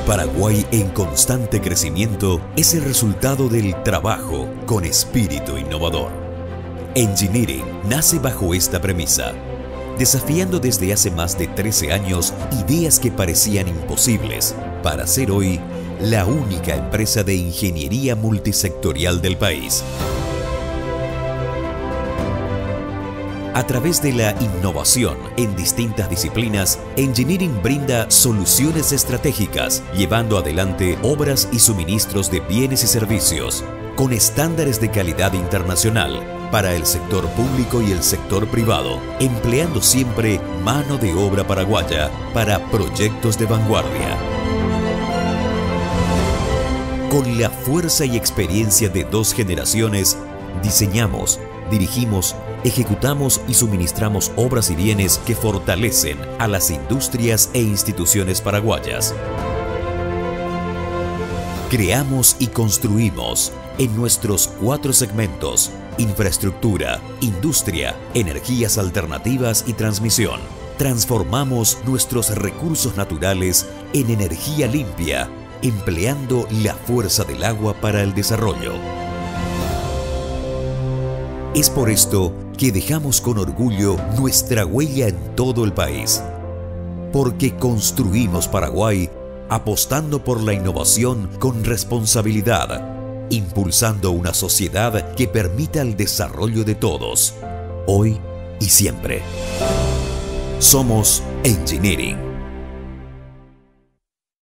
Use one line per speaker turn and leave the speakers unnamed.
Paraguay en constante crecimiento es el resultado del trabajo con espíritu innovador. Engineering nace bajo esta premisa, desafiando desde hace más de 13 años ideas que parecían imposibles para ser hoy la única empresa de ingeniería multisectorial del país. A través de la innovación en distintas disciplinas, Engineering brinda soluciones estratégicas, llevando adelante obras y suministros de bienes y servicios con estándares de calidad internacional para el sector público y el sector privado, empleando siempre mano de obra paraguaya para proyectos de vanguardia. Con la fuerza y experiencia de 2 generaciones, diseñamos, dirigimos, ejecutamos y suministramos obras y bienes que fortalecen a las industrias e instituciones paraguayas. Creamos y construimos en nuestros 4 segmentos: infraestructura, industria, energías alternativas y transmisión. Transformamos nuestros recursos naturales en energía limpia, empleando la fuerza del agua para el desarrollo. Es por esto que dejamos con orgullo nuestra huella en todo el país, porque construimos Paraguay apostando por la innovación con responsabilidad, impulsando una sociedad que permita el desarrollo de todos, hoy y siempre. Somos Engineering.